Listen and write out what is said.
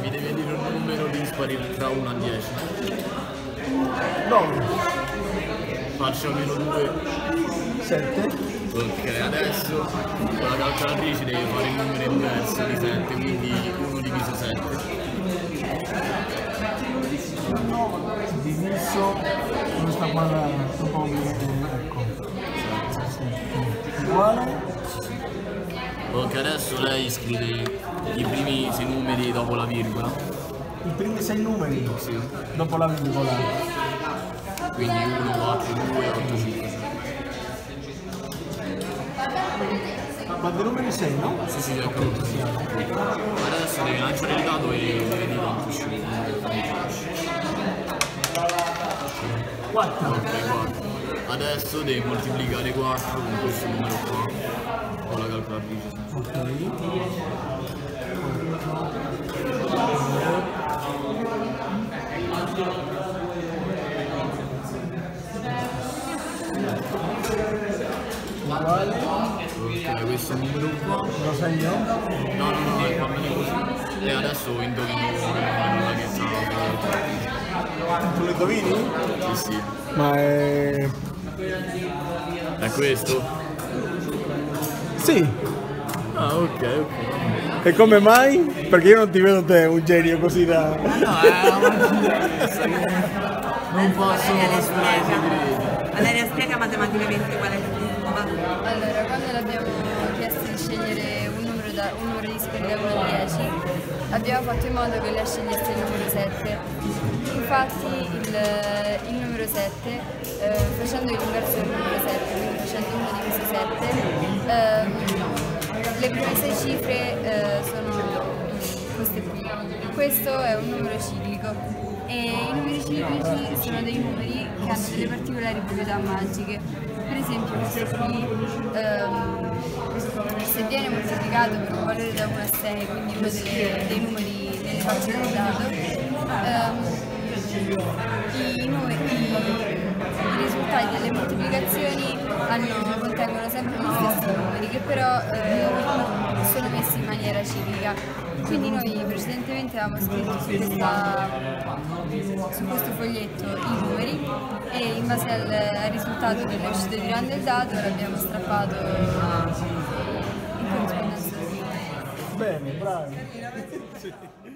mi devi dire un numero dispari tra 1 a 10. 9. Faccio meno 2. 7. Ok, adesso con la calcolatrice devi fare il numero inverso di 7, quindi 1 diviso 7. 1 diviso questa qua un po' ecco. 7 uguale. Ok, adesso lei scrive i primi 6 numeri dopo la virgola. I primi 6 numeri? Sì. Dopo la virgola. Quindi 1, 4, 2, 8, 5, 6. Ma dei numeri 6, no? Sì, sì, ecco. Adesso devi lanciare il dado e vedi quanto uscì. 4. Ok, 4. Adesso devi moltiplicare 4 con questo numero qua. Con la calcolatrice. Ok. Uguale. Ok, questo è il numero qua. Lo segno? No, va bene così. E adesso indovino la che sta. Tu lo indovini? Sì, sì. Ma è... È questo? Sì. Ah, ok. E come mai? Perché io non ti vedo te un genio così da... No, non posso svelare i segreti. Valeria, spiega matematicamente qual è il problema. Allora, quando l'abbiamo chiesto di scegliere un numero dispari da 1 a 10, abbiamo fatto in modo che lei scegliesse il numero 7. Infatti il numero 7, facendo l'inverso del numero 7, quindi facendo 1 diviso 7, le prime 6 cifre sono queste qui. Questo è un numero ciclico. E i numeri ciclici sono dei numeri che hanno delle particolari proprietà magiche. Per esempio questo qui, se viene moltiplicato per un valore da 1 a 6, quindi uno dei numeri delle facce del dado, i risultati delle moltiplicazioni contengono sempre gli stessi numeri, che però sono messi in maniera ciclica. Quindi noi precedentemente avevamo scritto su questo foglietto i numeri e in base al risultato che è uscito tirando il dado l'abbiamo strappato in corrispondenza. Bene, bravi.